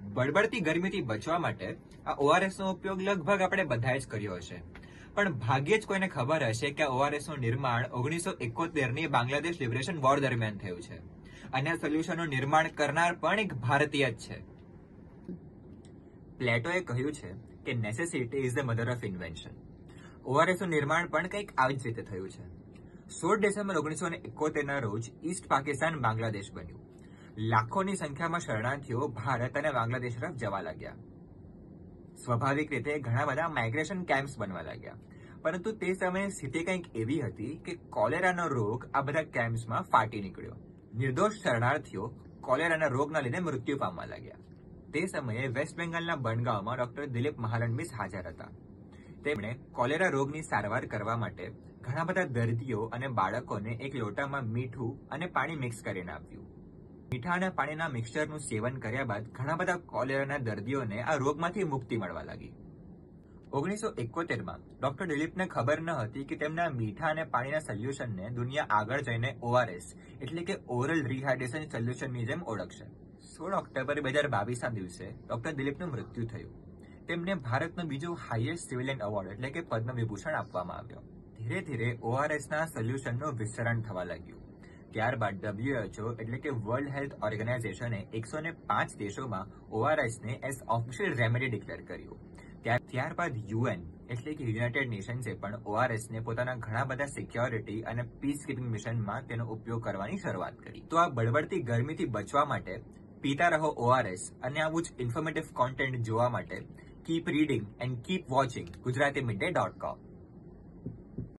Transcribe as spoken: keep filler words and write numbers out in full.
બળબડતી ગરમીથી બચવા માટે આ ઓઆરએસ નો ઉપયોગ લગભગ આપણે બધાએ જ કર્યો હશે, પણ ભાગ્યે જ કોઈને ખબર હશે કે ઓઆરએસ નું નિર્માણ ઓગણીસો એકોતેર ની બાંગ્લાદેશ લિબરેશન વોર દરમિયાન થયું છે અને આ સોલ્યુશનનું નિર્માણ કરનાર પણ એક ભારતીય જ છે. પ્લેટોએ કહ્યું છે કે necessity is the mother of invention. ORS નું નિર્માણ પણ કંઈક આવી જ રીતે થયું છે. સોળ ડિસેમ્બર ઓગણીસો એકોતેર ના રોજ ઈસ્ટ પાકિસ્તાન બાંગ્લાદેશ બન્યું. લાખોની સંખ્યામાં શરણાર્થીઓ ભારત અને બાંગ્લાદેશ તરફ જવા લાગ્યા. સ્વાભાવિક રીતે ઘણા બધા માઇગ્રેશન કેમ્પ્સ બનવા લાગ્યા, પરંતુ તે સમયે સ્થિતિ કંઈક એવી હતી કે કોલેરાનો રોગ આ બધા કેમ્પ્સમાં ફાટી નીકળ્યો. નિર્દોષ શરણાર્થીઓ કોલેરાના રોગના લીધે મૃત્યુ પામવા લાગ્યા. તે સમયે વેસ્ટ બેંગાલના બનગાંવમાં ડોક્ટર દિલીપ મહાલનબિસ હાજર હતા. તેમણે કોલેરા રોગની સારવાર કરવા માટે ઘણા બધા દર્દીઓ અને બાળકોને એક લોટામાં મીઠું અને પાણી મિક્સ કરીને આપ્યું. મીઠા અને પાણીના મિક્સચરનું સેવન કર્યા બાદ ઘણા બધા કોલેરાના દર્દીઓને આ રોગમાંથી મુક્તિ મળવા લાગી. ઓગણીસો એકોતેરમાં ડોક્ટર દિલીપને ખબર ન હતી કે તેમના મીઠા અને પાણીના સોલ્યુશનને દુનિયા આગળ જઈને ઓઆરએસ એટલે કે ઓરલ રિહાઇડ્રેશન સોલ્યુશનની જેમ ઓળખશે. સોળ ઓક્ટોબર બે હજાર બાવીસના દિવસે ડોક્ટર દિલીપનું મૃત્યુ થયું. તેમને ભારતનો બીજો હાઈએસ્ટ સિવિલિયન એવોર્ડ એટલે કે પદ્મ વિભૂષણ આપવામાં આવ્યો. ધીરે ધીરે ઓઆરએસના સોલ્યુશનનું વિસ્તરણ થવા લાગ્યું. ત્યારબાદ ડબ્લ્યુએચઓ એટલે કે વર્લ્ડ હેલ્થ ઓર્ગેનાઇઝેશને એકસો ને પાંચ દેશોમાં ઓઆરએસને એઝ ઓફિશિયલ રેમેડી ડિક્લેર કર્યું. ત્યારબાદ યુએન એટલે કે યુનાઇટેડ નેશન્સે પણ ઓઆરએસને પોતાના ઘણા બધા સિક્યોરિટી અને પીસ કીપિંગ મિશનમાં તેનો ઉપયોગ કરવાની શરૂઆત કરી. તો આ બળબડતી ગરમીથી બચવા માટે પીતા રહો ઓઆરએસ અને આવું જ ઇન્ફોર્મેટિવ કોન્ટેન્ટ જોવા માટે keep reading and keep watching Gujarati mid day dot કોમ.